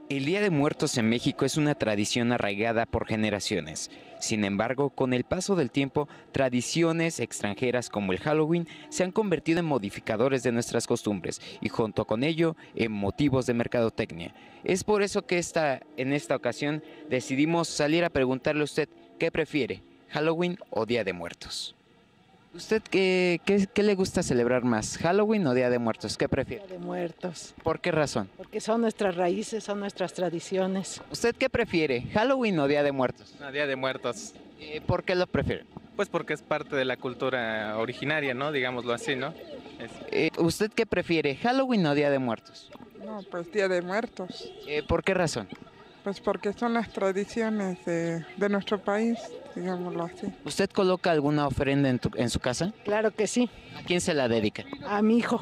El Día de Muertos en México es una tradición arraigada por generaciones. Sin embargo, con el paso del tiempo, tradiciones extranjeras como el Halloween se han convertido en modificadores de nuestras costumbres y junto con ello en motivos de mercadotecnia. Es por eso que en esta ocasión decidimos salir a preguntarle a usted qué prefiere, Halloween o Día de Muertos. ¿Usted qué le gusta celebrar más, Halloween o Día de Muertos? ¿Qué prefiere? Día de Muertos, ¿Por qué razón? porque son nuestras raíces, son nuestras tradiciones. ¿Usted qué prefiere, Halloween o Día de Muertos? No, Día de Muertos, ¿Por qué lo prefiere? pues porque es parte de la cultura originaria, ¿no? Digámoslo así, ¿no? ¿Usted qué prefiere, Halloween o Día de Muertos? No, pues Día de Muertos, ¿Por qué razón? pues porque son las tradiciones de nuestro país, digámoslo así. ¿Usted coloca alguna ofrenda en su casa? Claro que sí, ¿A quién se la dedica? a mi hijo.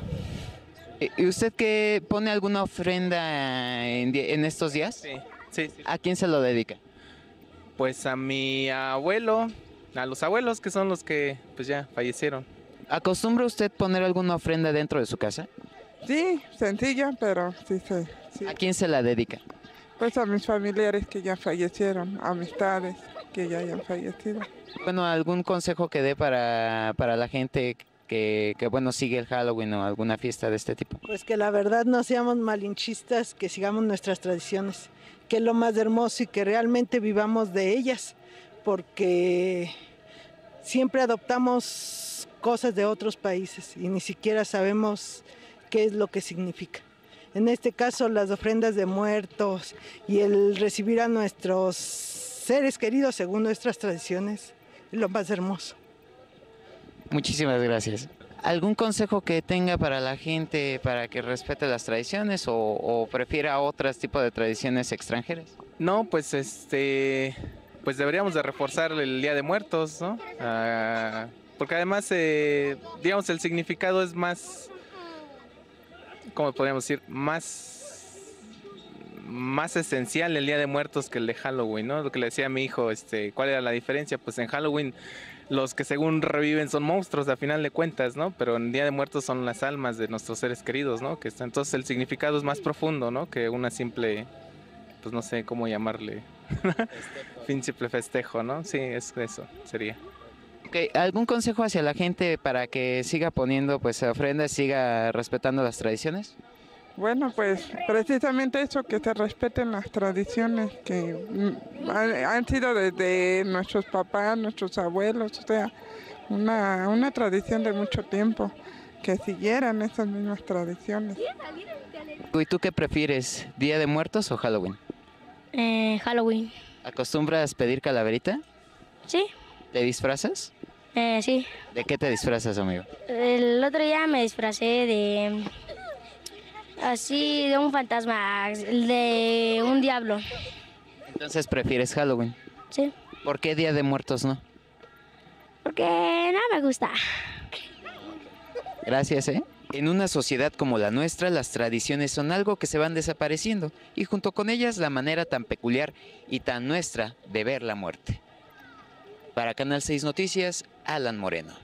¿Y usted qué pone alguna ofrenda en estos días? Sí, sí, sí. ¿A quién se lo dedica? Pues a mi abuelo, a los abuelos que son los que pues ya fallecieron. ¿Acostumbra usted poner alguna ofrenda dentro de su casa? Sí, sencilla, pero sí. ¿A quién se la dedica? Pues a mis familiares que ya fallecieron, amistades que ya hayan fallecido. Bueno, ¿algún consejo que dé para la gente que bueno, sigue el Halloween o alguna fiesta de este tipo? Pues que la verdad no seamos malinchistas, que sigamos nuestras tradiciones, que es lo más hermoso y que realmente vivamos de ellas, porque siempre adoptamos cosas de otros países y ni siquiera sabemos qué es lo que significa. En este caso, las ofrendas de muertos y el recibir a nuestros seres queridos según nuestras tradiciones es lo más hermoso. Muchísimas gracias. ¿Algún consejo que tenga para la gente para que respete las tradiciones o prefiera otros tipos de tradiciones extranjeras? No, pues pues deberíamos de reforzar el Día de Muertos, ¿no? Porque además, digamos, el significado es más, ¿cómo podríamos decir? Más esencial el Día de Muertos que el de Halloween, ¿no? Lo que le decía a mi hijo, ¿cuál era la diferencia? Pues en Halloween los que según reviven son monstruos a final de cuentas, ¿no? Pero en Día de Muertos son las almas de nuestros seres queridos, ¿no? Entonces el significado es más profundo, ¿no? Que una simple, pues no sé cómo llamarle, simple festejo, ¿no? Sí, es eso, sería. Okay. ¿Algún consejo hacia la gente para que siga poniendo pues ofrendas, siga respetando las tradiciones? Bueno, pues precisamente eso, que se respeten las tradiciones que han sido desde nuestros papás, nuestros abuelos, o sea, una tradición de mucho tiempo, que siguieran esas mismas tradiciones. ¿Y tú qué prefieres, Día de Muertos o Halloween? Halloween. ¿Acostumbras pedir calaverita? Sí, ¿Te disfrazas? sí. ¿De qué te disfrazas, amigo? El otro día me disfracé de un fantasma, de un diablo. Entonces prefieres Halloween. Sí, ¿Por qué Día de Muertos no? porque no me gusta. Gracias, ¿eh? En una sociedad como la nuestra, las tradiciones son algo que se van desapareciendo y junto con ellas la manera tan peculiar y tan nuestra de ver la muerte. Para Canal 6 Noticias, Alan Moreno.